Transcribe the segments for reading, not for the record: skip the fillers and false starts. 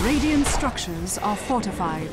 Radiant structures are fortified.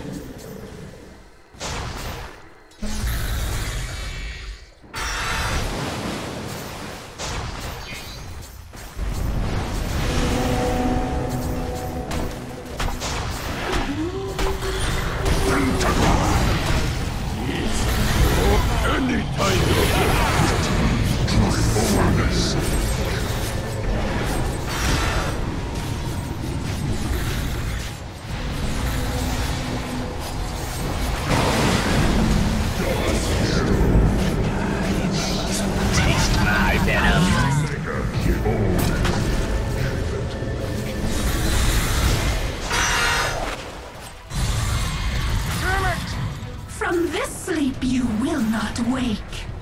From this sleep you will not wake.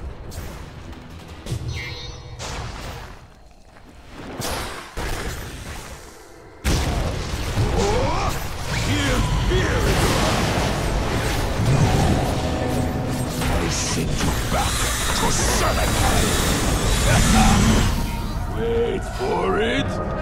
I send you back to Serpentine! Wait for it!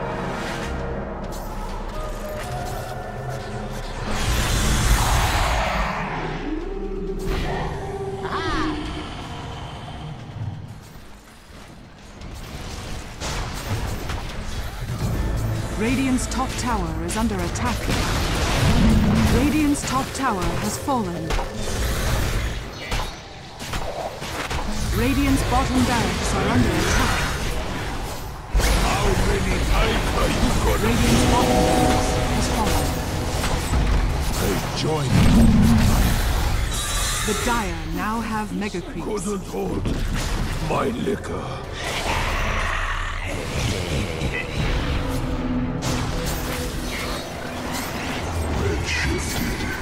Radiant's top tower is under attack. Radiant's top tower has fallen. Radiant's bottom barracks are under attack. How many times are you gonna... Radiant's bottom barracks has fallen. They join you. The Dire now have mega creeps. Couldn't hold my liquor. Redshifted.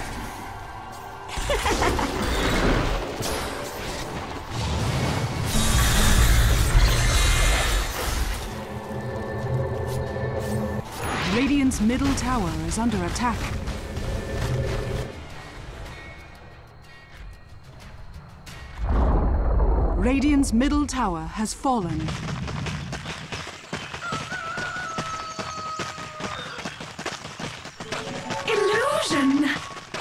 Radiant's middle tower is under attack. Radiant's middle tower has fallen. Illusion!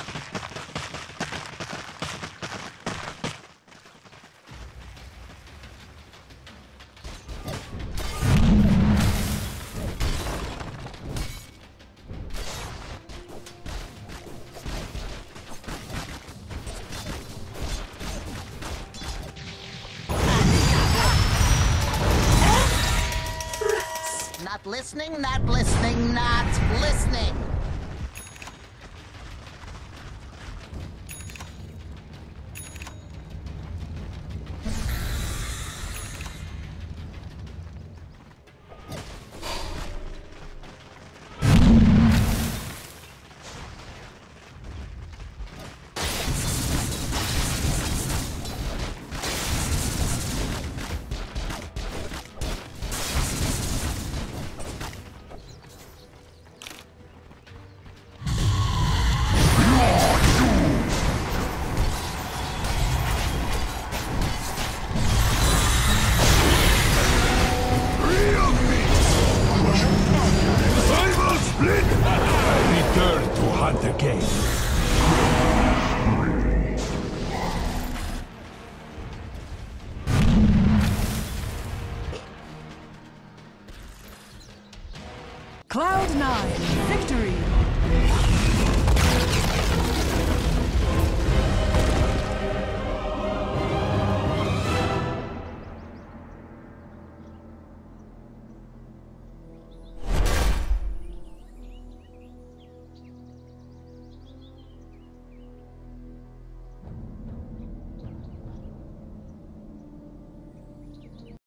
Not listening, not listening, not listening. Again. Cloud9, victory!